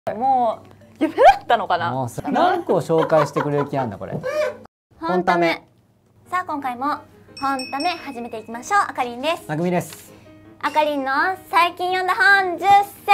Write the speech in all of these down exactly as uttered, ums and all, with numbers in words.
もう夢だったのかな。 もう何個紹介してくれる気なんだこれ。 本ため。さあ今回も本ため始めていきましょう。あかりんです。 なぐみです。 あかりんの最近読んだ本じゅっせ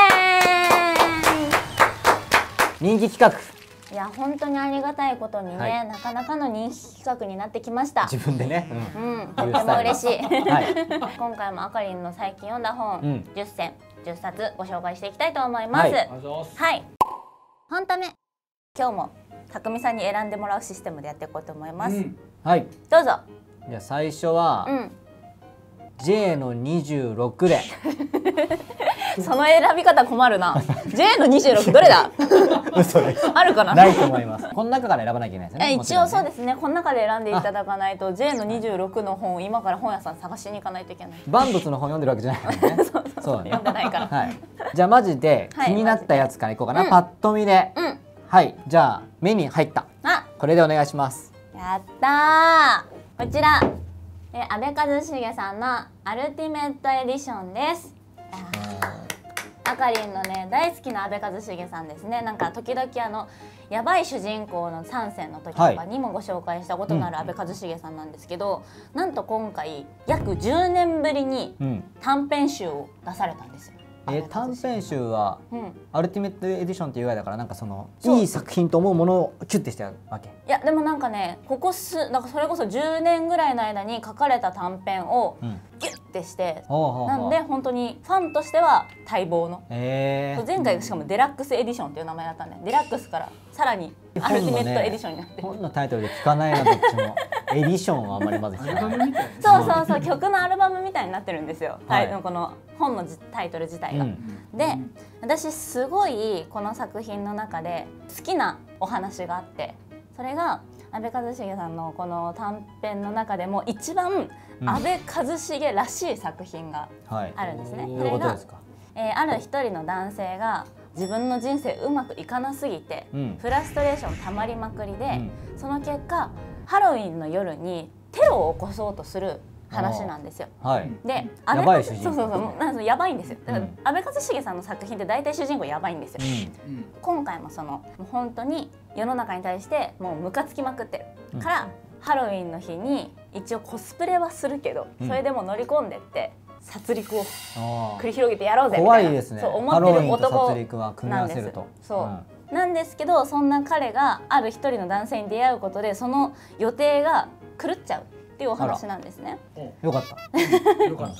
ん。 人気企画。 いや本当にありがたいことにね、はい、なかなかの人気企画になってきました。 自分でね。 うん、うん、とっても嬉しい。はい、今回もあかりんの最近読んだ本、うん、じゅっせんじゅっさつご紹介していきたいと思います。はい。はい、本ため今日もたくみさんに選んでもらうシステムでやっていこうと思います。うん、はい。どうぞ。 じゃあ最初は、うん、ジェイ のにじゅうろくで。 その選び方困るな。ジェイ のにじゅうろくどれだ？ 嘘です。 あるかな？ ないと思います。この中から選ばなきゃいけないですね。 一応そうですね。この中で選んでいただかないと ジェイ のにじゅうろくの本を今から本屋さん探しに行かないといけない。 万物の本読んでるわけじゃないからね。そうそうそう。読んでないから。はい。 じゃあマジで気になったやつからいこうかな。パッと見で。うん。はい。じゃあ目に入った。あ、これでお願いします。 やったー。こちらえ阿部一茂さんのアルティメットエディションです。あかりんのね大好きな阿部一茂さんですね。なんか時々あのやばい主人公の参戦の時とかにもご紹介したことのある阿部一茂さんなんですけど、うん、なんと今回約じゅうねんぶりに短編集を出されたんですよ。 えー、短編集は、うん、アルティメットエディションっていうぐらいだからなんかそのいい作品と思うものをキュッてしてあるわけ。 いやでもなんかねここすなんかそれこそじゅうねんぐらいの間に書かれた短編をギュッてして、うん、なんで本当にファンとしては待望の、えー、前回しかもデラックスエディションっていう名前だったんでデラックスからさらにアルティメットエディションになってる。 本のタイトルで聞かないなどっちもエディションはあんまりまず聞かない。 そうそうそう曲のアルバムみたいになってるんですよ、はい、この本のタイトル自体が。うん、で私すごいこの作品の中で好きなお話があって、それが阿部一茂さんのこの短編の中でも一番阿部一茂らしい作品があるんですね。 うん、それが、 えー、ある一人の男性が自分の人生うまくいかなすぎて、うん、フラストレーションたまりまくりで、うん、その結果ハロウィンの夜にテロを起こそうとする話なんですよ。はい、で、 やばい主人公。 そうそうそう、なんかやばいんですよ。だから阿部一茂さんの作品って大体主人公やばいんですよ。うん、今回もその本当に世の中に対してもうムカつきまくってるから、うん、ハロウィンの日に一応コスプレはするけど、それでも乗り込んでって殺戮を繰り広げてやろうぜみたいな。 怖いですね。 そう思ってる男なんです。 そう。うん、なんですけどそんな彼がある一人の男性に出会うことでその予定が狂っちゃうっていうお話なんですね。 よかった。よかった。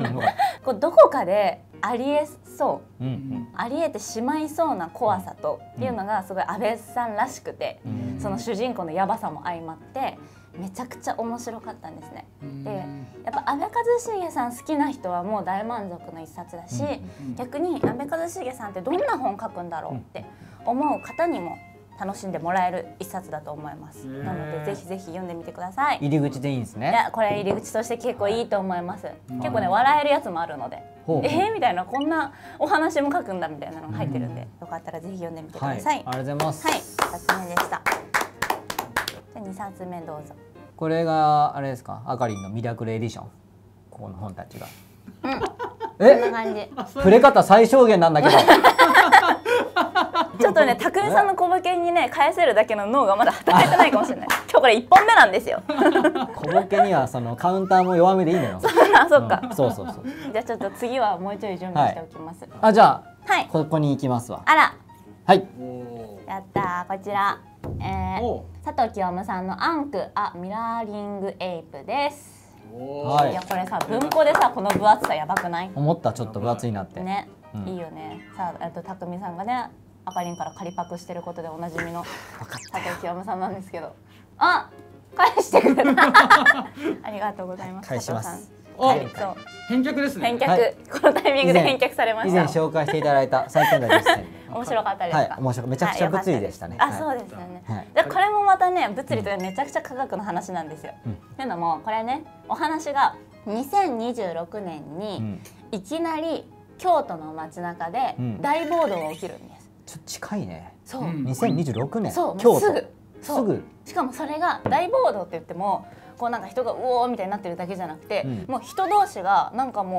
こうどこかでありえそう、うんうん、ありえてしまいそうな怖さとっていうのがすごい阿部さんらしくて、うん、その主人公のヤバさも相まってめちゃくちゃ面白かったんですね。でやっぱ阿部一茂さん好きな人はもう大満足の一冊だし、うん、逆に阿部一茂さんってどんな本書くんだろうって思う方にも楽しんでもらえる一冊だと思います。なのでぜひぜひ読んでみてください。 入り口でいいんですね。 いやこれ入り口として結構いいと思います。結構ね笑えるやつもあるので、えーみたいなこんなお話も書くんだみたいなのが入ってるんで、よかったらぜひ読んでみてください。はい、 ありがとうございます。 はい、ふたつめでした。じゃあにさつめどうぞ。 これがあれですか、あかりんのミラクルエディション。ここの本たちが。 うん。え、こんな感じ。 触れ方最小限なんだけど。 ちょっとね、たくみさんの小ボケにね返せるだけの脳がまだ働いてないかもしれない。今日これいっぽんめなんですよ。 小ボケにはそのカウンターも弱めでいいのよ。 あ、そっか。 そうそうそう。 じゃあちょっと次はもうちょい準備しておきます。 あ、じゃあここに行きますわ。 あら。 はい。 やったー、こちら佐藤清さんのアンクアミラーリングエイプです。いやこれさ文庫でさこの分厚さやばくない？ 思ったちょっと分厚いなって。 ね、いいよね。さあ、あとたくみさんがね。あかりんから仮パクしてることでおなじみの佐藤清さんなんですけど、あ、返してくれた。ありがとうございます。 返します。 お、返却ですね。 返却、このタイミングで返却されました。 以前紹介していただいた最近のですね。 面白かったですか？ 面白い、めちゃくちゃ物理でしたね。 あ、そうですよね。でこれもまたね物理とめちゃくちゃ科学の話なんですよ。というのもこれねお話がにせんにじゅうろくねんにいきなり京都の街中で大暴動が起きるんです。 ちょっと近いね。 そう。 にせんにじゅうろくねん。 そう。京都。すぐ。 すぐ。 しかもそれが大暴動って言っても、こうなんか人がうおーみたいになってるだけじゃなくて、うん、もう人同士がなんかもう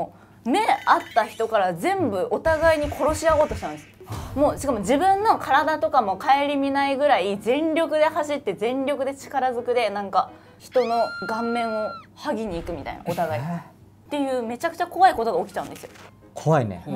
目合った人から全部お互いに殺し合おうとしたんです。もうしかも自分の体とかも顧みないぐらい全力で走って全力で力ずくでなんか人の顔面を剥ぎに行くみたいなお互いっていうめちゃくちゃ怖いことが起きちゃうんですよ。 怖いね。 うん、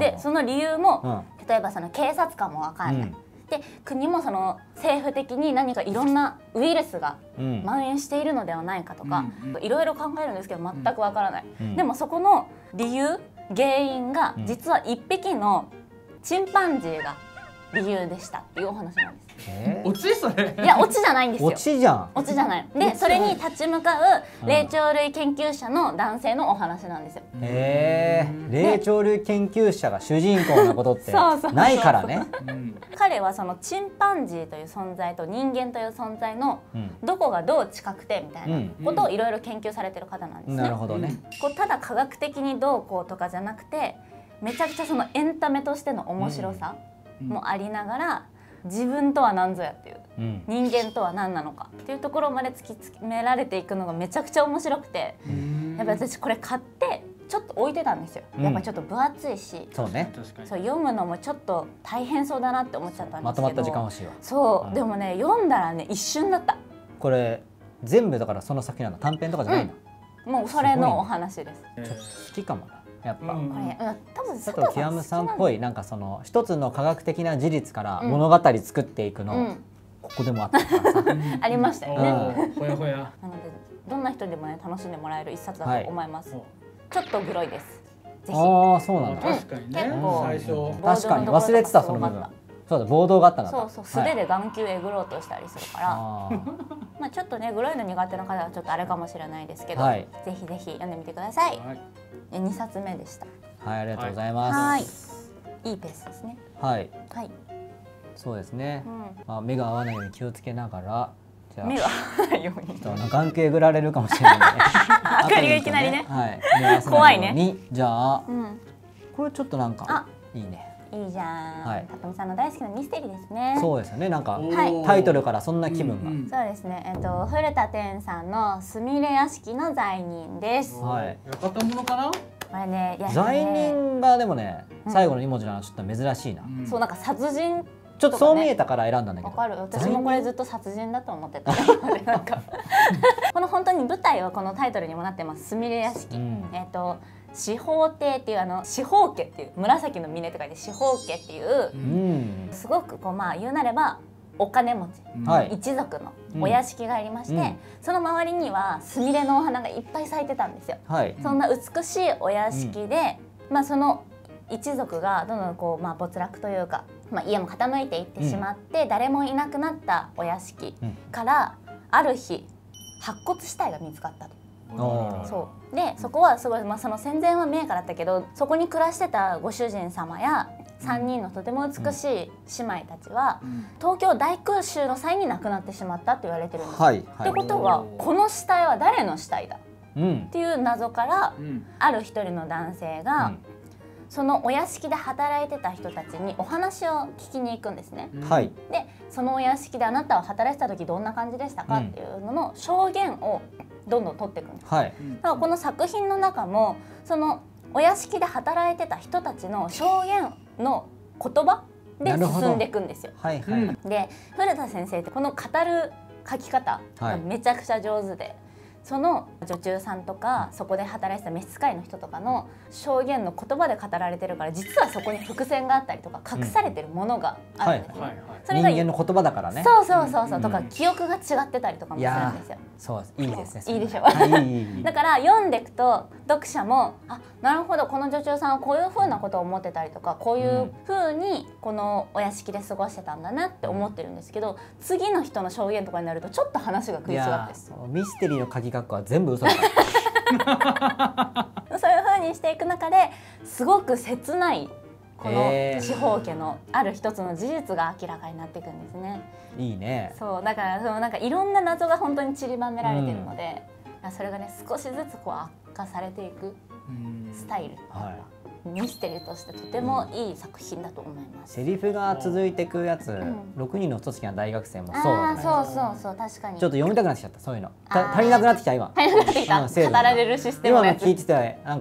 でその理由も、うん、例えばその警察官も分かんない、うん、で国もその政府的に何かいろんなウイルスが蔓延しているのではないかとか、うん、いろいろ考えるんですけど全く分からない、うん、でもそこの理由原因が実はいっぴきのチンパンジーが理由でしたっていうお話なんです。 えー、オチそれ？ いやオチじゃないんですよ。 オチじゃん。 オチじゃない。でそれに立ち向かう霊長類研究者の男性のお話なんですよ。 へえー、霊長類研究者が主人公なことってないからね。 彼はそのチンパンジーという存在と人間という存在のどこがどう近くてみたいなことをいろいろ研究されてる方なんですね。 なるほどね。 こうただ科学的にどうこうとかじゃなくて、めちゃくちゃそのエンタメとしての面白さもありながら。自分とは何ぞやっていう、うん、人間とは何なのかっていうところまで突き詰められていくのがめちゃくちゃ面白くて、やっぱ私これ買ってちょっと置いてたんですよ。やっぱちょっと分厚いし、うん、 そうね、 そう読むのもちょっと大変そうだなって思っちゃったんですけど、 まとまった時間欲しいわ。 そう、うん、でもね読んだらね一瞬だった。 これ全部だからその先なの、短編とかじゃないの、 うん、もうそれのお話です。 ちょっと好きかもな。やっぱ、 これ多分佐藤究さんっぽいなんかその一つの科学的な事実から物語作っていくの、うん、ここでもあったからさありましたよね。 ほやほや。なのでどんな人でもね楽しんでもらえる一冊だと思います。はい、ちょっとグロいです。ぜひ。 ああそうなんだ。 確かにね。最初確かに忘れてたその部分。そうだ、暴動があったな。 そうそう、素手で眼球えぐろうとしたりするから、まあちょっとねグロいの苦手な方はちょっとあれかもしれないですけど、ぜひぜひ読んでみてください。にさつめでした。 はい、ありがとうございます。 いいペースですね。 はい。はい。そうですね。まあ目が合わないように気をつけながら、 じゃあ目が合わないように。 眼球えぐられるかもしれないね。 明かりがいきなりね。 はい。 怖いね。 じゃあこれちょっとなんかいいね。 いいじゃん。はい、たとみさんの大好きなミステリーですね。 そうですよね。なんかタイトルからそんな気分が。そうですね。えっと古田天さんのすみれ屋敷の罪人です。 はい。館物かな？これね、 罪人がでもね、最後のに文字なのちょっと珍しいな。 そうなんか殺人。 ちょっとそう見えたから選んだんだけど。 わかる。私もこれずっと殺人だと思ってた。なんかこの本当に舞台はこのタイトルにもなってます。すみれ屋敷。えっと。司法邸っていうあの司法家っていう紫の峰と書いて司法家っていう、うん、すごくこうまあ言うなればお金持ち、はい、一族のお屋敷がありまして、うん、その周りにはスミレのお花がいっぱい咲いてたんですよ。はい、そんな美しいお屋敷で、うん、まあその一族がどんどんこうまあ没落というか、まあ、家も傾いていってしまって、うん、誰もいなくなったお屋敷から、うん、ある日白骨死体が見つかったと。そうでそこはすごい、まあ、その戦前は名家だったけどそこに暮らしてたご主人様やさんにんのとても美しい姉妹たちは、うん、東京大空襲の際に亡くなってしまったと言われてるんです。はいはい、ってことはこの死体は誰の死体だ、うん、っていう謎から、うん、ある一人の男性が、うん、そのお屋敷で働いてた人たちにお話を聞きに行くんですね。はい、でそのお屋敷であなたは働いてた時どんな感じでしたか、うん、っていうのの証言をどんどん取っていくんです、はい、だからこの作品の中もそのお屋敷で働いてた人たちの証言の言葉で進んでいくんですよ。はいはい、で古田先生ってこの語る書き方がめちゃくちゃ上手で、はい、その女中さんとかそこで働いてた召使いの人とかの証言の言葉で語られてるから実はそこに伏線があったりとか隠されてるものがあるんですね。 それが人間の言葉だからね。 そうそうそうそう、うん、とか記憶が違ってたりとかもするんですよ。 そういいですね。 いいでしょ。だから読んでいくと読者もあなるほどこの女中さんはこういうふうなことを思ってたりとかこういうふうにこのお屋敷で過ごしてたんだなって思ってるんですけど、次の人の証言とかになるとちょっと話が食い違ってミステリーの書き方は全部嘘だからそういうふうにしていく中ですごく切ないこの司法家のある一つの事実が明らかになっていくんですね。 いいね。 そうだからそのなんかいろんな謎が本当に散りばめられてるので、うん、それがね少しずつこう悪化されていくスタイル、はい、ミステリーとしてとてもいい作品だと思います。 セリフが続いていくやつ、うん、ろくにんのひとつきな大学生もそうだね。そうそうそう確かに。 ちょっと読みたくなってきちゃったそういうの。足りなくなってきた今。 足りなくなってきた。語られるシステムのやつ。 今の聞いててなんか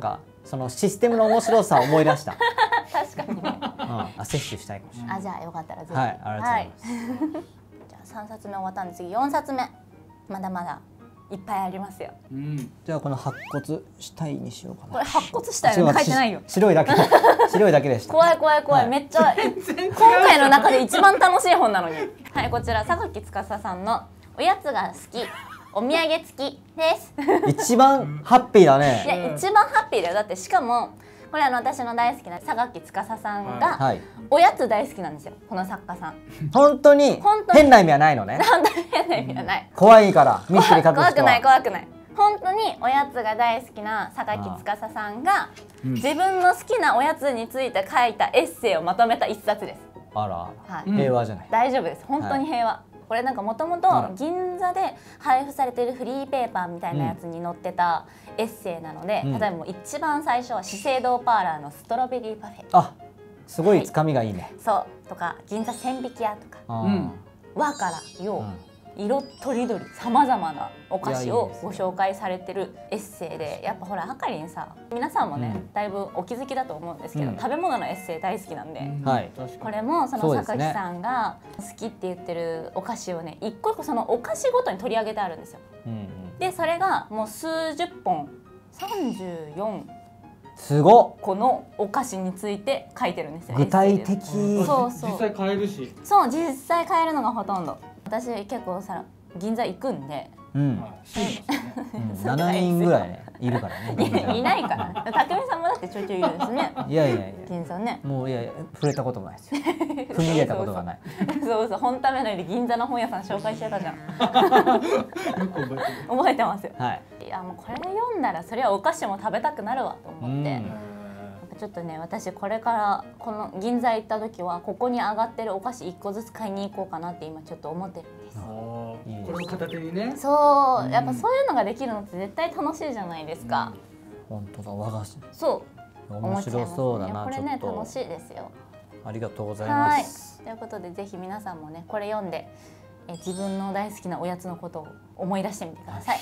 そのシステムの面白さを思い出した。 確かにね。 うん、あ、摂取したいかもしれない。 あ、じゃあよかったらぜひ。 はい、ありがとうございます。 じゃあさんさつめ終わったんで次よんさつめ、まだまだいっぱいありますよ。 うん、 じゃあこの白骨死体にしようかな。 これ白骨死体書いてないよ。 白いだけ白いだけでした。 怖い怖い怖い、はい、めっちゃ今回の中で一番楽しい本なのに。はい、こちら榊司さんのおやつが好きお土産付きです。 一番ハッピーだね。 いや、一番ハッピーだよ。だってしかもこれあの私の大好きな榊司さんが、はい、おやつ大好きなんですよ、この作家さん。 本当に変な意味はないのね。 本当に変な意味はない。 怖いからミステリー書く人は怖くない怖くない。本当におやつが大好きな榊司さんが、うん、自分の好きなおやつについて書いたエッセイをまとめた一冊です。 あら、はい、平和じゃない。 大丈夫です。本当に平和。はい、これなんかもともと銀座で配布されてるフリーペーパーみたいなやつに載ってたエッセイなので、うん、例えばもう一番最初は資生堂パーラーのストロベリーパフェ。 あ、すごいつかみがいいね。はい、 そうとか銀座千匹屋とか、うん、和から洋、うん、色とりどりさまざまなお菓子をご紹介されてるエッセイで、やっぱほらあかりんさ、皆さんもね、うん、だいぶお気づきだと思うんですけど、うん、食べ物のエッセイ大好きなんで、うん、これもその榊さんが好きって言ってるお菓子をね、一個一個そのお菓子ごとに取り上げてあるんですよ。うん、でそれがもう数十本さんじゅうよんすごっこのお菓子について書いてるんですよ。 具体的。 そうそう。 実際買えるし。 そう、実際買えるのがほとんど。私結構さ銀座行くんで。うん。 ななにんぐらいねいるからね。 いないから。たくみさんもだってちょいちょいいるんですね。 いやいやいや。 銀座ね。 もういやいや触れたこともないですよ。踏み入れたことがない。 そうそう、本ためのより銀座の本屋さん紹介してたじゃん。覚えてますよ。はい。いやもうこれ読んだらそれはお菓子も食べたくなるわと思って。ちょっとね、私これからこの銀座行った時はここに上がってるお菓子いっこずつ買いに行こうかなって今ちょっと思ってるんです。 これを片手にね。 そう、やっぱそういうのができるのって絶対楽しいじゃないですか。 本当だ、和菓子。 そう。 面白そうだな。 これね楽しいですよ。 ありがとうございます。 ということでぜひ皆さんもねこれ読んでえ自分の大好きなおやつのことを思い出してみてください。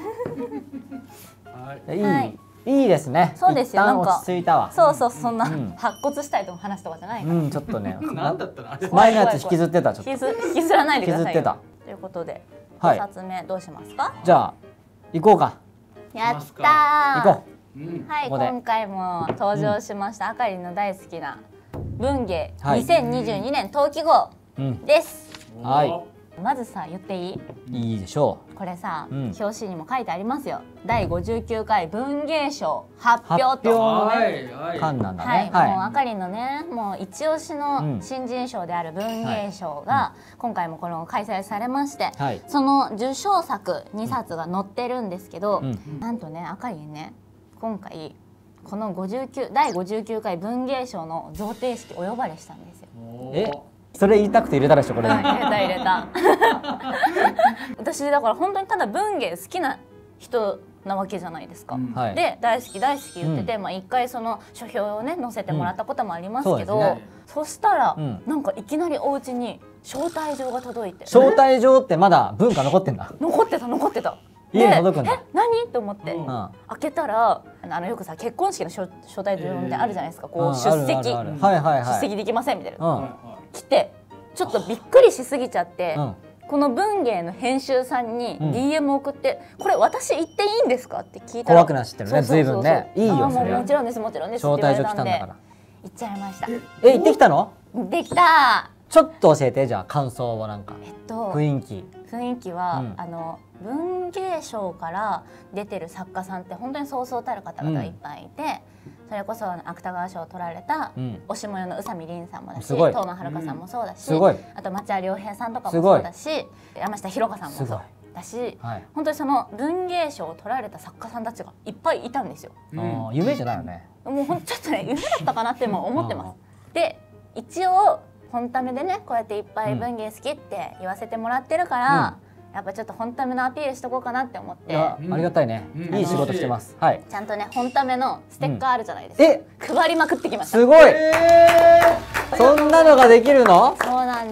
はい。いいですね。 そうですよ。なんか落ち着いたわ。 そうそう、そんな白骨したいと話とかじゃないから。 うん、ちょっとね。 なんだったの？ 前のやつ引きずってた。ちょっと。 引きずらないでください。 引きずってた。 ということで、二冊目どうしますか？ じゃあ行こうか。 やったー。 行こう。はい、今回も登場しましたあかりんの大好きな文芸にせんにじゅうにねん冬季号です。 はい。 まずさ、言っていい？ いいでしょう。これさ、うん、表紙にも書いてありますよ。だいごじゅうきゅうかい文芸賞発表と。 刊なんだね。はい、もうあかりのね、もう一押しの新人賞である文芸賞が、うん、今回もこの開催されまして、はい、その受賞作にさつが載ってるんですけど、うん、なんとね、あかりね、今回このごじゅうきゅうだいごじゅうきゅうかい文芸賞の贈呈式お呼ばれしたんですよ。 え？それ言いたくて入れたでしょこれ。 入れた入れた。私だから本当にただ文芸好きな人なわけじゃないですか。うん、で大好き大好き言ってて、うん、まあ一回その書評をね載せてもらったこともありますけど、うん そ, ね、そしたら、うん、なんかいきなりお家に招待状が届いて。 招待状ってまだ文化残ってんだ。 残ってた残ってた。 家に届くんだ。 え、何と思って、うん、開けたらあのよくさ結婚式の招待状みたいなあるじゃないですか。こう出席出席できませんみたいな。うん来てちょっとびっくりしすぎちゃって、うん、この文芸の編集さんに ディーエム 送って「これ私言っていいんですか?」って聞いたら怖くなっちゃってるね随分ね。いいよそれは。 もちろんですもちろんですって言われたんで行っちゃいました。 え、行ってきたの？ できた。 ちょっと教えてじゃあ感想をなんか。えっと雰囲気雰囲気は、うん、あの文芸賞から出てる作家さんって本当にそうそうたる方々がいっぱいいて、うん、それこそ芥川賞を取られたおしもよの宇佐美凛さんもだし、東間遥さんもそうだし、あと町田良平さんとかもそうだし、山下ひろかさんもそうだし、はい、本当にその文芸賞を取られた作家さんたちがいっぱいいたんですよ。 うん、夢じゃないよね。 もうほんちょっとね夢だったかなっても思ってます。で一応本ためでねこうやっていっぱい文芸好きって言わせてもらってるから、うん、やっぱちょっと本ためのアピールしとこうかなって思って。 ありがたいね、うん、いい仕事してます。はい、 ちゃんとね本ためのステッカーあるじゃないですか、うん、え配りまくってきました。 すごい、えー、そんなのができるの？ そうなんで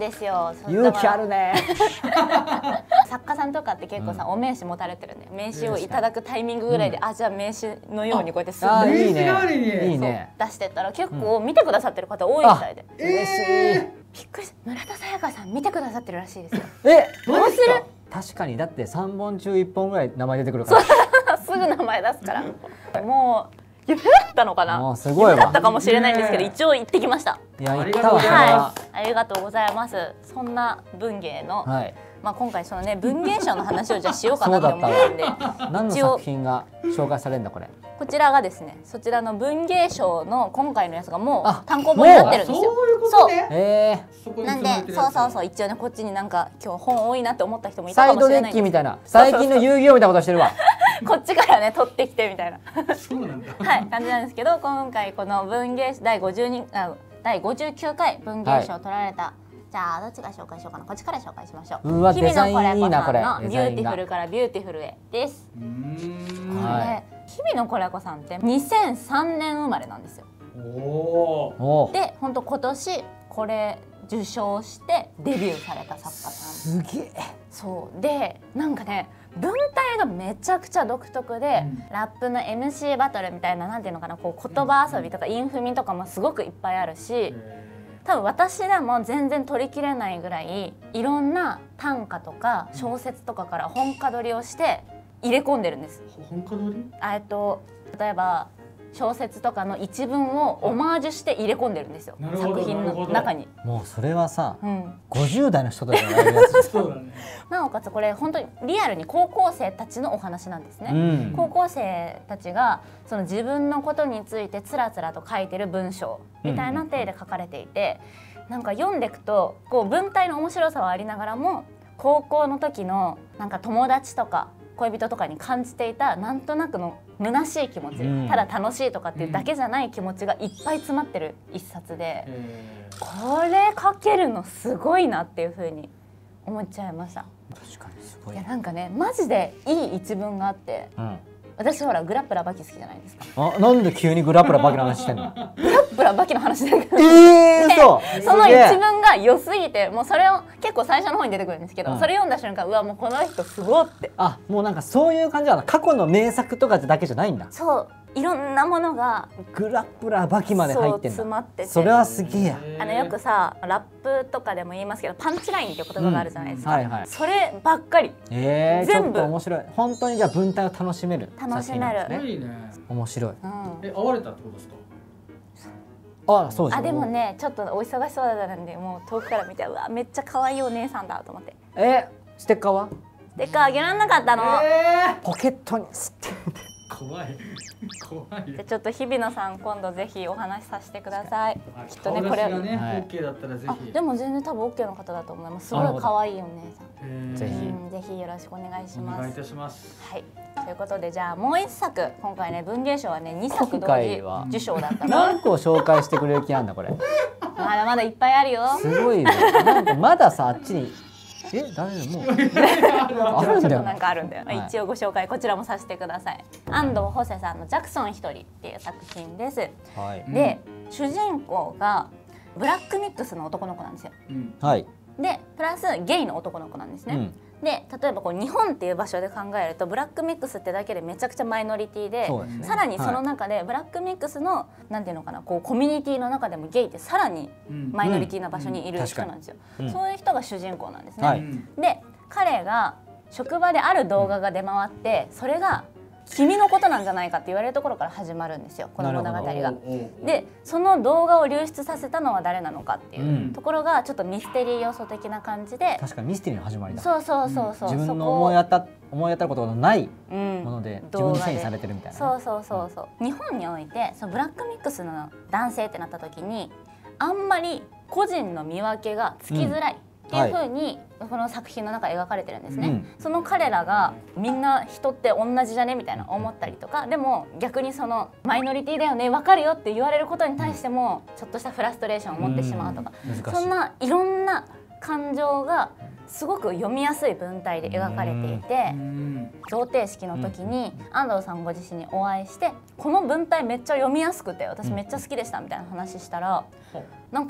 ですよ。 勇気あるね。 作家さんとかって結構さ、うん、お名刺持たれてるんで、名刺をいただくタイミングぐらいで、うん、あじゃあ名刺のようにこうやってすぐいいねいいね出してったら結構見てくださってる方多いみたいで、 うん、嬉しい。 びっくりした。村田沙耶香さん見てくださってるらしいですよ。 えどうする？ 確かにだってさんぼん中いっぽんぐらい名前出てくるからすぐ名前出すからもう夢だったのかな。 もうすごいわ。 夢だったかもしれないんですけど、一応行ってきました。 いや行ったわ。 はい、ありがとうございます。そんな文芸の、はい、まあ今回そのね文芸賞の話をじゃあしようかなと思ってんで、 何の作品が紹介されるんだこれ。 こちらがですね、そちらの文芸賞の今回のやつがもう単行本になってるんですよ。そう。 ええ。なんでそうそうそう、一応ねこっちになんか今日本多いなって思った人もいたかもしれないんです。 サイドデッキみたいな、最近の遊戯王みたいなことしてるわ。 こっちからね取ってきてみたいなそうなんだはい感じなんですけど、今回この文芸だいごじゅうにあだいごじゅうきゅうかい文芸賞を取られた、はい、じゃあどっちが紹介しようかな。こっちから紹介しましょう。 うわ、デザインいいなこれ。 日々のコレコさんのビューティフルからビューティフルへです。うーん、はい、日々のコレコさんってにせんさんねん生まれなんですよ。おで本当今年これ受賞してデビューされた作家さん。 すげえ。 そうでなんかね文体がめちゃくちゃ独特で、うん、ラップの エムシー バトルみたいな、なんていうのかな、こう言葉遊びとかインフミとかもすごくいっぱいあるし、多分私でも全然取りきれないぐらいいろんな短歌とか小説とかから本歌取りをして入れ込んでるんです。 本歌取り？ えっと例えば小説とかの一文をオマージュして入れ込んでるんですよ、作品の中に。 もうそれはさ、うん、ごじゅうだいの人たちがやるやつ。そうだね。 なおかつこれ本当にリアルに高校生たちのお話なんですね。うん、高校生たちがその自分のことについてつらつらと書いてる文章みたいな体で書かれていて、うん、なんか読んでいくとこう文体の面白さはありながらも、高校の時のなんか友達とか恋人とかに感じていたなんとなくの虚しい気持ち、うん、ただ楽しいとかっていうだけじゃない気持ちがいっぱい詰まってる一冊で、うん、これ書けるのすごいなっていうふうに思っちゃいました。 確かにすごい。 いやなんかねマジでいい一文があって、うん、私ほらグラップラバキ好きじゃないですか。 あ、なんで急にグラップラバキの話してんの？ グラップラバキの話だけど、 えー、そうその一文が良すぎて、もうそれを結構最初の方に出てくるんですけど、うん、それ読んだ瞬間うわもうこの人すごって。 あ、もうなんかそういう感じなの。過去の名作とかだけじゃないんだ。 そう、いろんなものがグラップラバキまで入ってんだ。 詰まってて、 それはすげえや。 あのよくさラップとかでも言いますけどパンチラインっていう言葉があるじゃないですか、うん、はいはい、そればっかり。 えー、全部面白い。本当にじゃあ文体を楽しめる。 楽しめる。 いいね。 面白い。 うん、え、会われたってことですか？ あ、そうです。 あ、でもねちょっとお忙しそうだったんで、もう遠くから見てうわめっちゃ可愛いお姉さんだと思って。 え、ステッカーは？ ステッカーあげられなかったの。 えー、ポケットに吸ってみて。 怖い怖い。 じゃちょっと日比野さん今度ぜひお話しさせてください。きっとねこれがね、はい、オッケーだったらぜひ。 でも全然多分オッケーの方だと思います。すごい可愛いお姉さん。 ぜひ、 うん、ぜひよろしくお願いします。 お願いいたします。 はい。ということでじゃあもう一作、今回ね文芸賞はねにさく同時受賞だったの。 何個紹介してくれる気なんだこれ。 まだまだいっぱいあるよ。 すごいね。なんかまださあっちに。え、誰もうあるんだよ。 なんかあるんだよ。はい、一応ご紹介こちらもさせてください。安藤ホセさんのジャクソン一人っていう作品です。はい、で、うん、主人公がブラックミックスの男の子なんですよ。うん、はい。で、プラスゲイの男の子なんですね。うん、で、例えばこう日本っていう場所で考えるとブラックミックスってだけでめちゃくちゃマイノリティで、ね、さらにその中でブラックミックスのなんていうのかな、こうコミュニティの中でもゲイってさらにマイノリティな場所にいる人なんですよ。そういう人が主人公なんですね。はい、で、彼が職場である動画が出回って、それが君のことなんじゃないかって言われるところから始まるんですよ、この物語が。で、その動画を流出させたのは誰なのかっていうところがちょっとミステリー要素的な感じで。 確かにミステリーの始まりだ。 そうそうそうそう。 自分の思い当た思い当たることのないもので自分に遷移されてるみたいな。 そうそうそうそう。日本においてそのブラックミックスの男性ってなった時にあんまり個人の見分けがつきづらい。っていう風にこの作品の中描かれてるんですね。うん、その彼らがみんな人って同じじゃねみたいな思ったりとか、でも逆にそのマイノリティだよね分かるよって言われることに対してもちょっとしたフラストレーションを持ってしまうとか、そんないろんな感情がすごく読みやすい文体で描かれていて、贈呈式の時に安藤さんご自身にお会いしてこの文体めっちゃ読みやすくて私めっちゃ好きでしたみたいな話したら、なんか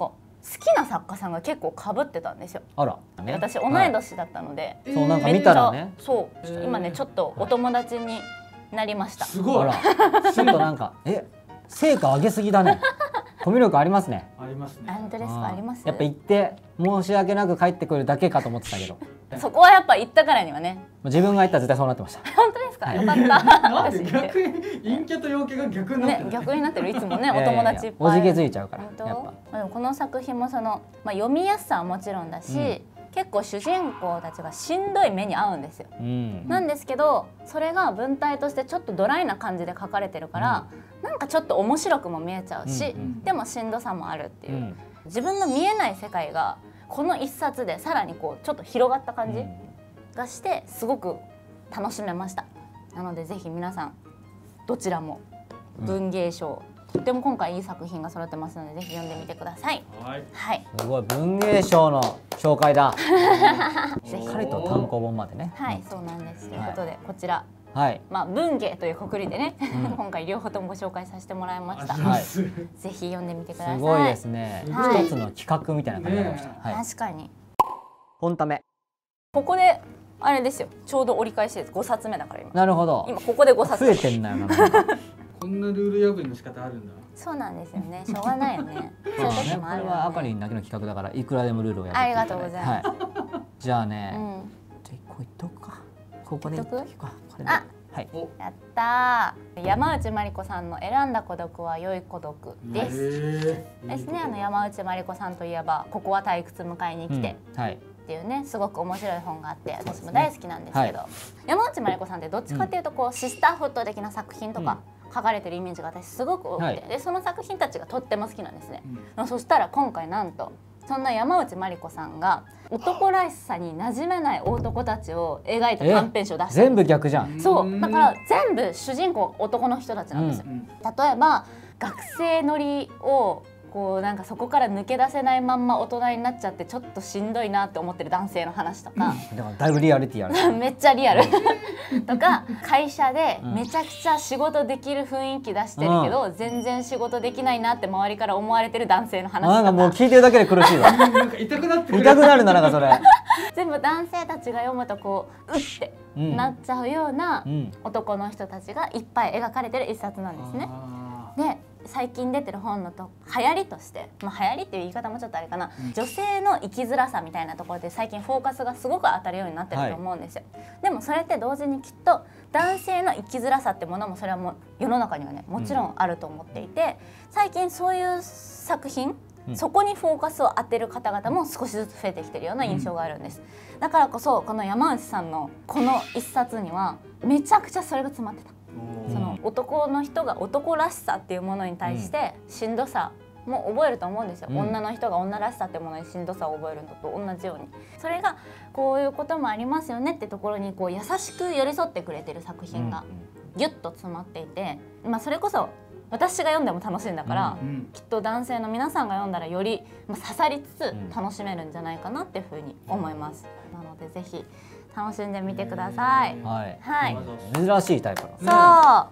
きな作家さんが結構かぶってたんですよ。 あら、 ね、私同い年だったので、 はい、そうなんか見たらね、 そう今ねちょっとお友達になりました。 すごい。 あら、ちょっとなんかえ成果上げすぎだね。コミュ力ありますね。 ありますね。 本当ですか？あります。 やっぱ行って申し訳なく帰ってくるだけかと思ってたけど。 そこはやっぱ行ったからにはね。 自分が行ったら絶対そうなってました。 本当ですか？よかった。 なんで逆に陰キャと陽キャが逆になってる。 ね、逆になってるいつもねお友達いっぱい。 おじけづいちゃうから。やっぱ。でもこの作品もそのまあ読みやすさはもちろんだし、結構主人公たちがしんどい目に遭うんですよ。なんですけどそれが文体としてちょっとドライな感じで書かれてるから、なんかちょっと面白くも見えちゃうし、でもしんどさもあるっていう、自分の見えない世界がこの一冊でさらにこうちょっと広がった感じがしてすごく楽しめました。なのでぜひ皆さんどちらも文芸賞、とっても今回いい作品が揃ってますのでぜひ読んでみてください。はい、はい、 すごい文芸賞の紹介だ。しっかりと単行本までね。 はい、そうなんです。ということでこちら、 はい、 まあ文芸という括りでね、今回両方ともご紹介させてもらいました。はい、ぜひ読んでみてください。 すごいですね。一つの企画みたいな感じになりました。 確かに。 本ため。 ここであれですよ。ちょうど折り返しです。ごさつめだから今。 なるほど。 今ここでごさつめ。 増えてんなよな。 こんなルール破りの仕方あるんだ。 そうなんですよね。しょうがないよね。そういう時もあるよね。 これはあかりんだけの企画だからいくらでもルールをやって。 ありがとうございます。 じゃあね、じゃあ一個いっとくか。ここでいっとくか。あ、 はい。やったー。山内まりこさんの選んだ孤独は良い孤独です。ですね。あの山内まりこさんといえばここは退屈迎えに来て。はい。っていうねすごく面白い本があって私も大好きなんですけど、山内まりこさんってどっちかっていうとこうシスターフット的な作品とか書かれてるイメージが私すごく多くて、でその作品たちがとっても好きなんですね。そしたら今回なんとそんな山内まりこさんが男らしさに馴染めない男たちを描いた短編集を出して全部逆じゃん。 そうだから全部主人公男の人たちなんですよ。例えば学生乗りをこうなんかそこから抜け出せないまんま大人になっちゃってちょっとしんどいなって思ってる男性の話とか、 だからだいぶリアリティある。 めっちゃリアルとか会社でめちゃくちゃ仕事できる雰囲気出してるけど、うん、全然仕事できないなって周りから思われてる男性の話とか、 なんかもう聞いてるだけで苦しいわ。 なんか痛くなってくる。 痛くなるな、なんかそれ。 全部男性たちが読むとこううってなっちゃうような男の人たちがいっぱい描かれてる一冊なんですね。で最近出てる本のと流行りとして、まあ、流行りっていう言い方もちょっとあれかな、うん、女性の生きづらさみたいなところで最近フォーカスがすごく当たるようになってると思うんですよ、はい、でもそれって同時にきっと男性の生きづらさってものもそれはもう世の中にはねもちろんあると思っていて、うん、最近そういう作品、うん、そこにフォーカスを当てる方々も少しずつ増えてきてるような印象があるんです、うん、だからこそこの山内さんのこの一冊にはめちゃくちゃそれが詰まってた。その男の人が男らしさっていうものに対してしんどさも覚えると思うんですよ、うん、女の人が女らしさっていうものにしんどさを覚えるのと同じようにそれがこういうこともありますよねってところにこう優しく寄り添ってくれてる作品がギュッと詰まっていて、まあ、それこそ私が読んでも楽しいんだから、うんうん、きっと男性の皆さんが読んだらより刺さりつつ楽しめるんじゃないかなっていうふうに思います。なのでぜひ楽しんでみてください。 はい。はい。珍しいタイプの。 そう。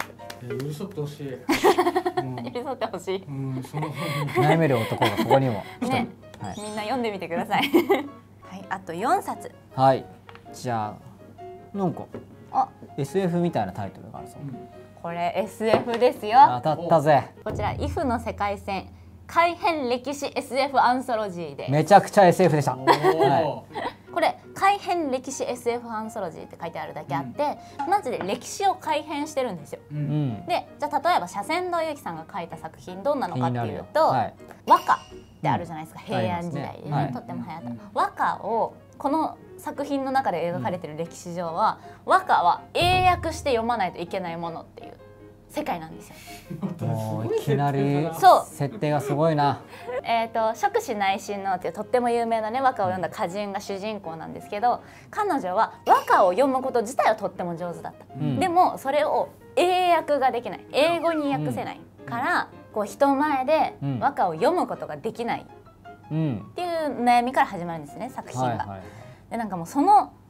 寄り添ってほしい。寄り添ってほしい。 悩める男がここにも。 ね。みんな読んでみてください。はい。あとよんさつ。 はい。じゃあなんかあ エスエフ みたいなタイトルがあるそう。 これ エスエフ ですよ。 当たったぜ。 こちらイフの世界線改変歴史 エスエフ アンソロジーで。 めちゃくちゃ エスエフ でした。はい。 これ改変歴史 エスエフ アンソロジーって書いてあるだけあって、うん、マジで歴史を改変してるんですよ。うん、でじゃあ例えば斜線堂由紀さんが書いた作品どんなのかっていうと、はい、和歌ってあるじゃないですか、うん、平安時代でね、はい、とっても流行った、うん、和歌をこの作品の中で描かれてる歴史上は、うん、和歌は英訳して読まないといけないものっていう世界なんですよ。 もういきなり設定がすごいな。 えっと蜀子内親王っていうとっても有名なね和歌を読んだ歌人が主人公なんですけど、彼女は和歌を読むこと自体はとっても上手だった。うん、でもそれを英訳ができない、英語に訳せないから、うん、こう人前で和歌を読むことができないっていう悩みから始まるんですね、作品が。でなんかもうその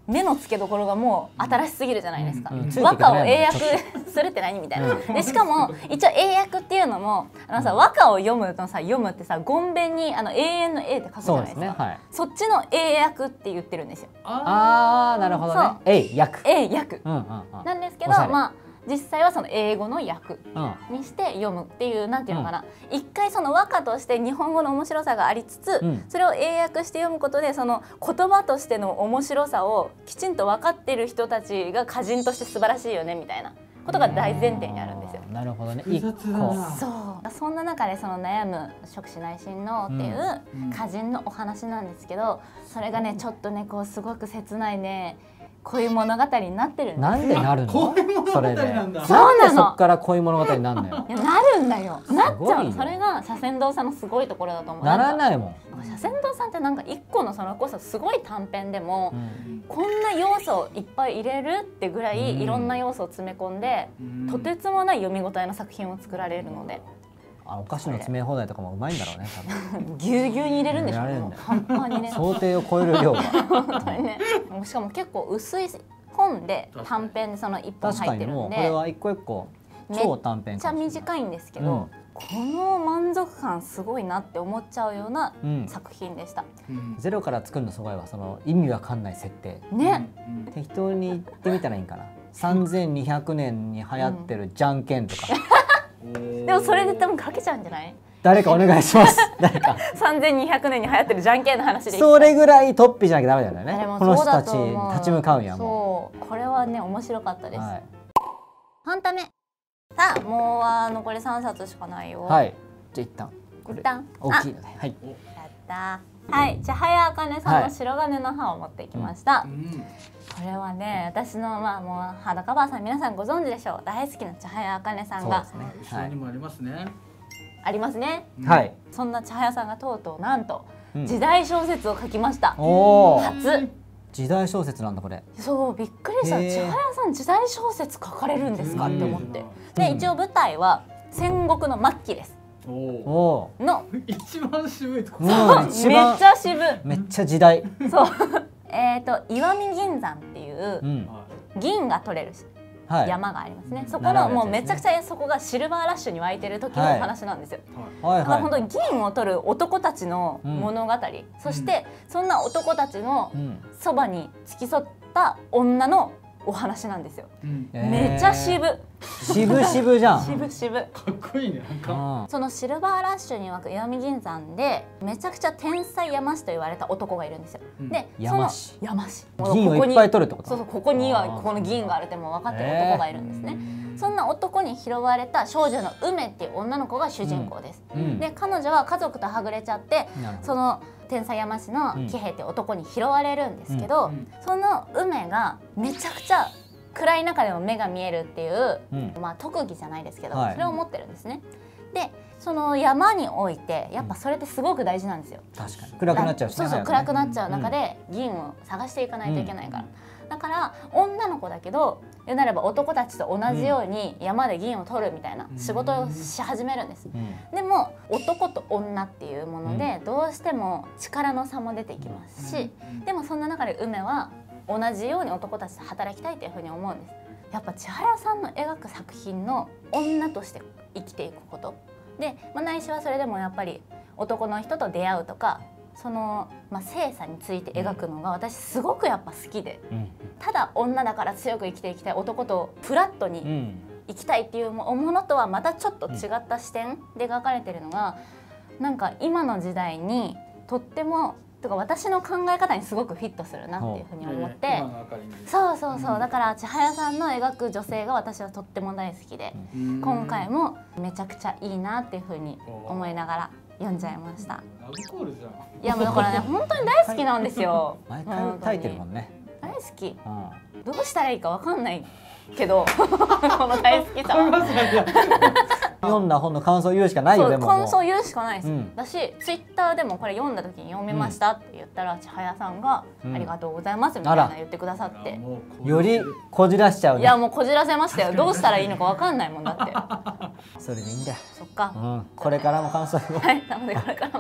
目の付けどころがもう新しすぎるじゃないですか、うんうん、和歌を英訳するって何みたいな、うん、でしかも一応英訳っていうのもあのさ、和歌を読むとさ読むってさごんべんにあの永遠の A って書くじゃないですか。 そうですね、はい、そっちの英訳って言ってるんですよ。 あーなるほどね。英訳英訳なんですけど、まあ実際はその英語の訳にして読むっていう、なんていうのかな、一回その和歌として日本語の面白さがありつつ、うん、それを英訳して読むことでその言葉としての面白さをきちんと分かってる人たちが歌人として素晴らしいよねみたいなことが大前提にあるんですよ。 なるほどね。 複雑だな。 そうそんな中でその悩む食死内親王っていう歌人のお話なんですけど、それがねちょっとねこうすごく切ないねこういう物語になってるんです。 なんでなるの？ こういう物語なんだ。 そうなの。 そっからこういう物語になるのよ。 いやなるんだよ。なっちゃう。それが写仙堂さんのすごいところだと思う。 ならないもん。写仙堂さんってなんか一個のそれこそすごい短編でも、うん、こんな要素をいっぱい入れるってぐらいいろんな要素を詰め込んで、うん、とてつもない読み応えの作品を作られるので。 あ、お菓子の詰め放題とかもうまいんだろうね。 多分ぎゅうぎゅうに入れるんでしょう。半端にね。 想定を超える量が。 本当にね。しかも結構薄い本で短編でそのいっぽん入ってるんで、 これは一個一個超短編。めっちゃ短いんですけど、うん、この満足感すごいなって思っちゃうような作品でした。 うん、ゼロから作るのすごいわ。その意味わかんない設定。 ね。 うん、適当に言ってみたらいいんかな。さんぜんにひゃくねんに流行ってるじゃんけんとか。 でもそれで多分書けちゃうんじゃない？ 誰かお願いします。誰か。 さんぜんにひゃくねんに流行ってるじゃんけんの話で。 それぐらいトッピーじゃなきゃダメだよね。この人たち立ち向かうんやもう。そう、これはね面白かったです。はい、半ため。さあもうあ残りさんさつしかないよ。 はい。じゃあ一旦一旦大きいので。はい。 やった。はい。千早茜さんの白金の葉を持ってきました。はい、うんこれはね、私のまあもう裸ばあさん皆さんご存知でしょう。大好きな千早茜さんが。 そうですね。後ろにもありますね。 ありますね。 はい。 そんな千早さんがとうとうなんと時代小説を書きました。 おお。 初。 時代小説なんだこれ。 そうびっくりした。千早さん時代小説書かれるんですかって思って。で一応舞台は戦国の末期です。 おお。 の一番渋いとこ。 めっちゃ渋い。 めっちゃ時代。 そう。えっと石見銀山っていう銀が取れる山がありますね。そこのもうめちゃくちゃそこがシルバーラッシュに沸いてる時のお話なんですよ。だから本当に銀を取る男たちの物語、そしてそんな男たちのそばに付き添った女のお話なんですよ。めっちゃ渋。 渋渋じゃん。 渋渋。 かっこいいね。なんかそのシルバーラッシュに沸く石見銀山でめちゃくちゃ天才山師と言われた男がいるんですよ。で、 山師。 山師。 銀をいっぱい取るってこと？ そうそう、ここにはここの銀があるってもう分かってる男がいるんですね。そんな男に拾われた少女の梅っていう女の子が主人公です。で、彼女は家族とはぐれちゃって、その天才山師の喜平って男に拾われるんですけど、その梅がめちゃくちゃ暗い中でも目が見えるっていう、うん、まあ特技じゃないですけど、はい、それを持ってるんですね。でその山においてやっぱそれってすごく大事なんですよ。 確かに暗くなっちゃうしね。 そうそう、暗くなっちゃう中で銀を探していかないといけないから、うん、だから女の子だけど言うなれば男たちと同じように山で銀を取るみたいな仕事をし始めるんです、うん、でも男と女っていうものでどうしても力の差も出てきますし、でもそんな中で梅は同じように男たちと働きたいというふうに思うんです。やっぱ千早さんの描く作品の女として生きていくことで、まあ、ないしはそれでもやっぱり男の人と出会うとかその、まあ、性差について描くのが私すごくやっぱ好きで、うん、ただ女だから強く生きていきたい男とフラットに生きたいっていうものとはまたちょっと違った視点で描かれてるのがなんか今の時代にとってもとか私の考え方にすごくフィットするなっていうふうに思って、そうそうそう、だから千早さんの描く女性が私はとっても大好きで、今回もめちゃくちゃいいなっていうふうに思いながら読んじゃいました。 ラブコールじゃん。 いやもうだからね本当に大好きなんですよ。 毎回書いてるもんね。 大好き。どうしたらいいかわかんないけどこの大好きさ。 読んだ本の感想を言うしかないよ。でも感想を言うしかないです、うん、だしツイッターでもこれ読んだ時に読みましたって言ったら千早さんが「ありがとうございます」みたいな言ってくださって、 うん、よりこじらしちゃうね。 いやもうこじらせましたよ。どうしたらいいのかわかんないもんだって。 それでいいんだよ。 そっか、 うん、これからも感想をはい、なのでこれからも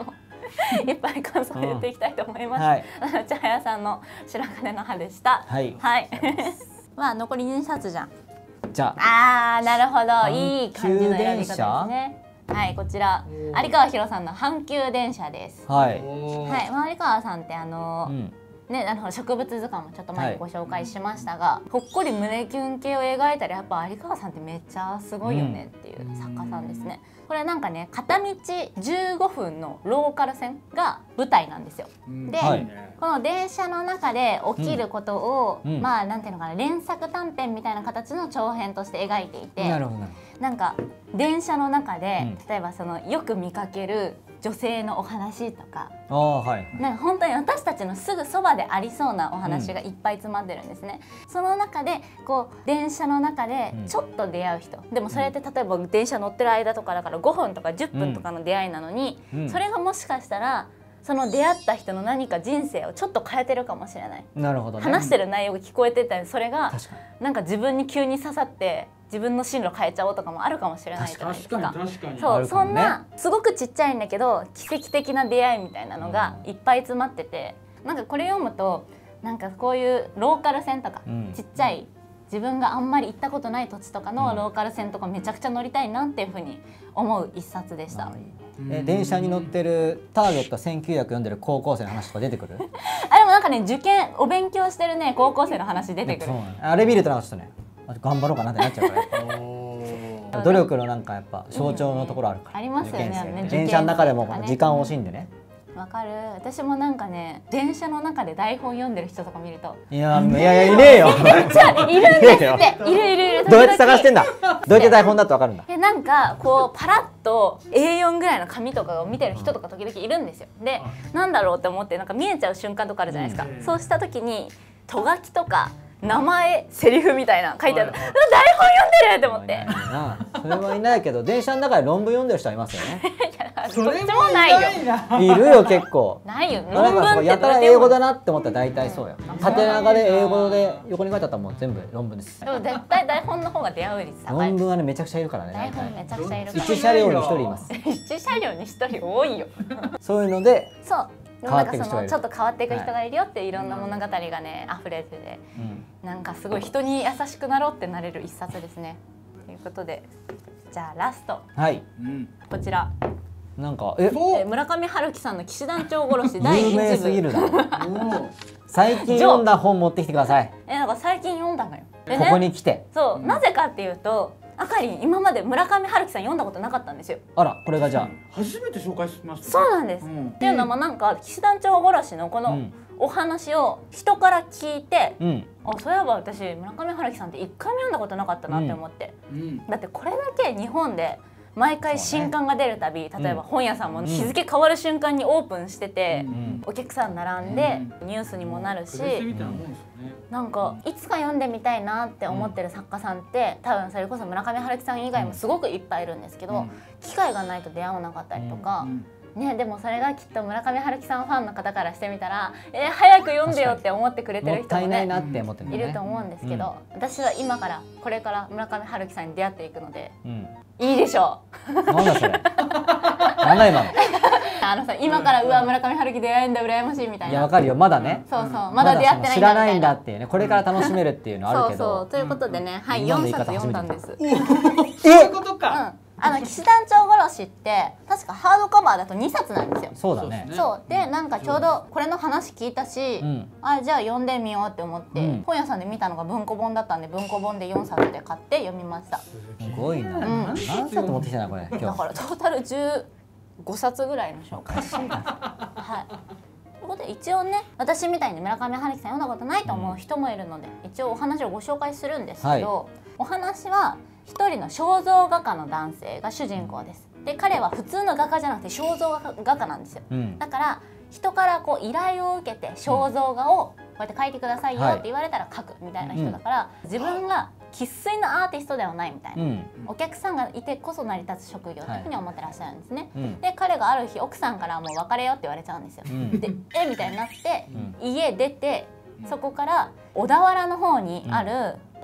いっぱい感想を言っていきたいと思います。はい、千早さんの白金の葉でした。はい。はい。まあ残りにさつじゃん。 じゃあ。ああ、なるほど、いい感じの選び方ですね。はい、こちら有川博さんの阪急電車です。はい。はい、まあ、有川さんってあの。うんね、あの植物図鑑もちょっと前にご紹介しましたが、はい、ほっこり胸キュン系を描いたらやっぱ有川さんってめっちゃすごいよねっていう作家さんですね。これなんかね片道じゅうごふんのローカル線が舞台なんですよ。で、はい、この電車の中で起きることを、うん、まあなんていうのかな連作短編みたいな形の長編として描いていて、なるほどなんか電車の中で、うん、例えばそのよく見かける女性のお話とか、あ、はい、なんか本当に私たちのすぐそばでありそうなお話がいっぱい詰まってるんですね。うん、その中でこう電車の中でちょっと出会う人、うん、でもそれって例えば電車乗ってる間とかだからごふんとかじゅっぷんとかの出会いなのに、うん、それがもしかしたらその出会った人の何か人生をちょっと変えてるかもしれない。なるほどね。話してる内容が聞こえてたり、それがなんか自分に急に刺さって自分の進路変えちゃおうとかもあるかもしれないじゃないですか。確かに確かに。そう、そんなすごくちっちゃいんだけど奇跡的な出会いみたいなのがいっぱい詰まってて、なんかこれ読むとなんかこういうローカル線とか、うん、ちっちゃい自分があんまり行ったことない土地とかのローカル線とかめちゃくちゃ乗りたいなっていうふうに思う一冊でした。 え電車に乗ってるターゲットせんきゅうひゃく読んでる高校生の話とか出てくる？ あ、でもなんかね受験お勉強してるね高校生の話出てくる。 あれ見るとなんかちょっとね頑張ろうかなってなっちゃうから努力のなんかやっぱ象徴のところあるから、 ありますよね。 電車の中でも時間惜しんでね。 わかる。私もなんかね電車の中で台本読んでる人とか見ると、 いやいやいやいねえよ。 めっちゃいるんですって。いるいるいる。 どうやって探してんだ。どうやって台本だとわかるんだ。 えなんかこうパラッと エーよん ぐらいの紙とかを見てる人とか時々いるんですよ。でなんだろうって思ってなんか見えちゃう瞬間とかあるじゃないですか。そうした時にとがきとか名前セリフみたいな書いてある、台本読んでるって思って。 それはいないけど電車の中で論文読んでる人はいますよね。 それもないよ。 いるよ結構。 ないよ。論文ってやたら英語だなって思ったら大体そうよ。縦長で英語で横に書いてあったらもう全部論文です。 でも絶対台本の方が出会う率高い。 論文はねめちゃくちゃいるからね。 台本めちゃくちゃいる。 一車両に一人います。 一車両に一人多いよ。 そういうので。 そう。なんかそのちょっと変わっていく人がいるよっていろんな物語がね溢れてて、なんかすごい人に優しくなろうってなれる一冊ですね。ということでじゃあラスト、はい、こちらなんかえ村上春樹さんの騎士団長殺しだいいちぶ。有名すぎるだろ。 最近読んだ本持ってきてください。 えなんか最近読んだのよ。 ここに来て。 そう、なぜかっていうと。あかりん今まで村上春樹さん読んだことなかったんですよ。 あらこれがじゃあ初めて紹介しました。 そうなんです。っていうのもなんか騎士団長殺しのこのお話を人から聞いて、あそういえば私村上春樹さんって一回も読んだことなかったなって思って。だってこれだけ日本で毎回新刊が出るたび、例えば本屋さんも日付変わる瞬間にオープンしてて、お客さん並んでニュースにもなるし、なんかいつか読んでみたいなって思ってる作家さんって多分それこそ村上春樹さん以外もすごくいっぱいいるんですけど、機会がないと出会わなかったりとか。ね、でもそれがきっと村上春樹さんファンの方からしてみたら「えー、早く読んでよ」って思ってくれてる人もねいると思うんですけど、私は今からこれから村上春樹さんに出会っていくので、うん、いいでしょう。 なんだそれ。なんだ今の。 あのさ今からうわ村上春樹出会えんだ羨ましいみたいな。 いやわかるよまだね。 そうそうまだ出会ってないんだみたいな。 知らないんだっていうねこれから楽しめるっていうのあるけど。 そうそうということでね、はいよんさつ読んだんです。 そういうことか。 あの騎士団長殺しって確かハードカバーだとにさつなんですよ。 そうだね。 そうでなんかちょうどこれの話聞いたし、うん、あじゃあ読んでみようって思って、うん、本屋さんで見たのが文庫本だったんで文庫本でよんさつで買って読みました。すごいな。うん、何冊持ってきたなこれ。今日だからトータルじゅうごさつぐらいの紹介してます。はい。ということで一応ね私みたいに村上春樹さん読んだことないと思う人もいるので、うん、一応お話をご紹介するんですけど、はい、お話は一人の肖像画家の男性が主人公です。で彼は普通の画家じゃなくて肖像画家なんですよ、うん、だから人からこう依頼を受けて肖像画をこうやって描いてくださいよって言われたら描くみたいな人だから、はい、自分が生粋のアーティストではないみたいな、うん、お客さんがいてこそ成り立つ職業というふうに思ってらっしゃるんですね、はい、で彼がある日奥さんからもう別れよって言われちゃうんですよ、うん、でえみたいになって、うん、家出てそこから小田原の方にある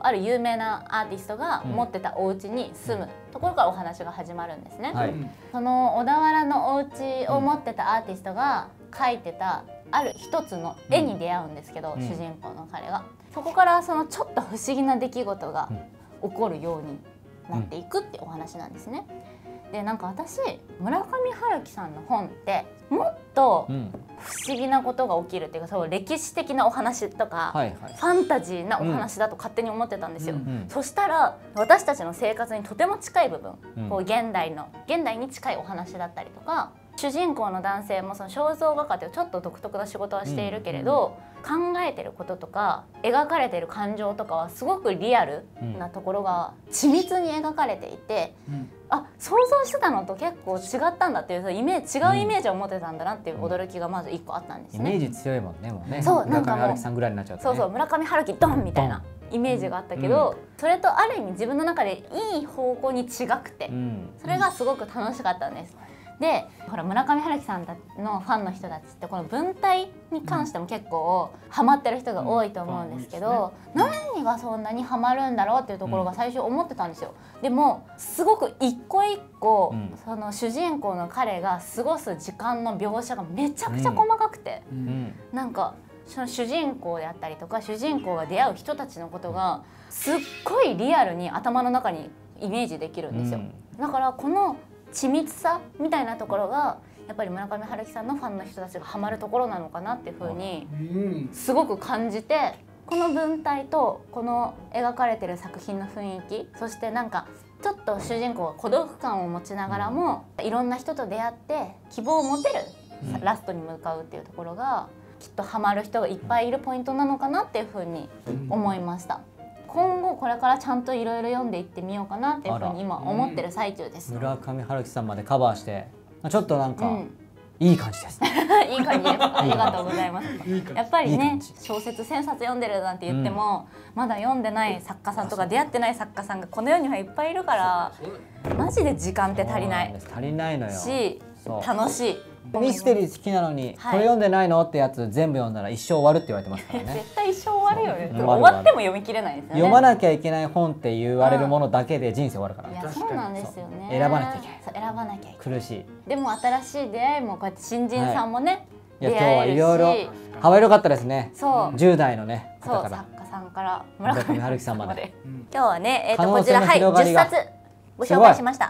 ある有名なアーティストが持ってたお家に住むところからお話が始まるんですね。はい、その小田原のお家を持ってたアーティストが描いてたある一つの絵に出会うんですけど、うん、主人公の彼がそこからそのちょっと不思議な出来事が起こるようになっていくってお話なんですね。でなんか私村上春樹さんの本ってもっと不思議なことが起きるっていうか、そう歴史的なお話とか、はいはい、ファンタジーなお話だと勝手に思ってたんですよ。うんうん、そしたら私たちの生活にとても近い部分、うん、こう現代の現代に近いお話だったりとか、主人公の男性もその肖像画家というちょっと独特な仕事はしているけれど、うん、考えてることとか描かれてる感情とかはすごくリアルなところが緻密に描かれていて、うん、あ想像してたのと結構違ったんだっていうイメージ違うイメージを持ってたんだなっていう驚きがまずいっこあったんですね。 イメージ強いもんねもうね。 そうなんかもう村上春樹さんぐらいになっちゃうとね。 そうそう村上春樹ドンみたいなイメージがあったけど、うん、それとある意味自分の中でいい方向に違くて、うん、それがすごく楽しかったんです。でほら村上春樹さんのファンの人たちってこの文体に関しても結構ハマってる人が多いと思うんですけど、うんうんね、何がそんなにハマるんだろうっていうところが最初思ってたんですよ。でもすごく一個一個、うん、その主人公の彼が過ごす時間の描写がめちゃくちゃ細かくて、うん、なんかその主人公であったりとか主人公が出会う人たちのことがすっごいリアルに頭の中にイメージできるんですよ。うん、だからこの緻密さみたいなところがやっぱり村上春樹さんのファンの人たちがハマるところなのかなっていうふうにすごく感じて、この文体とこの描かれてる作品の雰囲気、そしてなんかちょっと主人公が孤独感を持ちながらもいろんな人と出会って希望を持てるラストに向かうっていうところがきっとハマる人がいっぱいいるポイントなのかなっていうふうに思いました。今後これからちゃんといろいろ読んでいってみようかなっていうふうに今思ってる最中です。 村上春樹さんまでカバーしてちょっとなんか、うん、いい感じですね。 いい感じです。ありがとうございます。やっぱりね小説せんさつ読んでるなんて言っても、うん、まだ読んでない作家さんとか出会ってない作家さんがこの世にはいっぱいいるからマジで時間って足りない。 足りないのよ。 し楽しい。 ミステリー好きなのに、はい、これ読んでないのってやつ全部読んだら一生終わるって言われてますからね。 絶対一生終わるよね。終わっても読み切れないですよね。 読まなきゃいけない本って言われるものだけで人生終わるから。 いやそうなんですよね。 選ばなきゃいけない。 選ばなきゃいけない。 苦しい。 でも新しい出会いもこうやって新人さんもね、 はい、いや今日はいろいろ幅広かったですね。そう。じゅう代のね方から作家さんから村上春樹さんまで。 今日はねえっとこちらはいじゅっさつご紹介しました。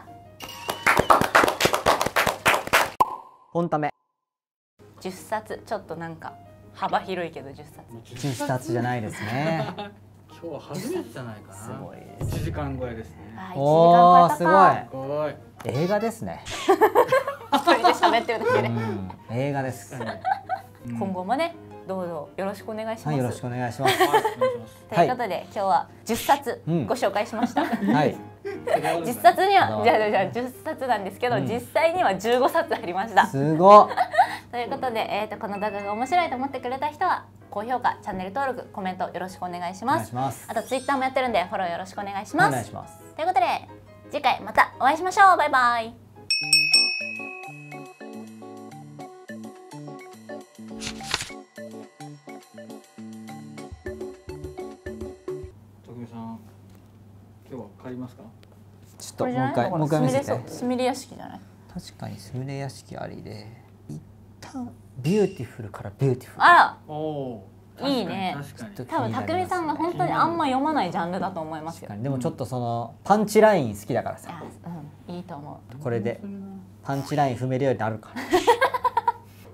本ため。 じゅっさつちょっとなんか幅広いけどじゅっさつじゅっさつじゃないですね。 今日は初めてじゃないかな。 すごいいちじかん超えですね。 おーすごい映画ですね。 一人で喋ってるだけで映画です。 今後もねどうぞよろしくお願いします。 よろしくお願いします。 ということで今日はじゅっさつご紹介しました。はい。じゅっさつにはじゃあじゃあじゅっさつなんですけど、実際にはじゅうごさつありました。 すごっ。 ということで、えー、とこの動画が面白いと思ってくれた人は高評価、チャンネル登録、コメントよろしくお願いします。あとツイッターもやってるんでフォローよろしくお願いします。お願いします。ということで次回またお会いしましょう。バイバイ。 徳井さん、今日は帰りますか？ ちょっともう一回もう一回見せて。 すみれ屋敷じゃない？ 確かにすみれ屋敷ありで。ビューティフルからビューティフル。 あら、おいいね。多分匠さんが本当にあんま読まないジャンルだと思いますよ。 でもちょっとそのパンチライン好きだからさ。 うん、いいと思う。 これでパンチライン踏めるようになるから。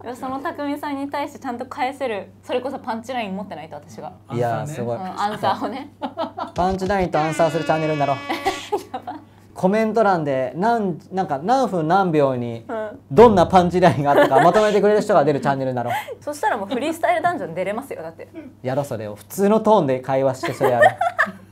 その匠さんに対してちゃんと返せる、それこそパンチライン持ってないと私が。 いやすごい。 アンサーをね。 パンチラインとアンサーするチャンネルになろう。やばい。コメント欄で何なんか何分何秒にどんなパンチラインがあったかまとめてくれる人が出るチャンネルになろう。 そしたらもうフリースタイルダンジョン出れますよ。だってやろうそれを普通のトーンで会話してそれやろう。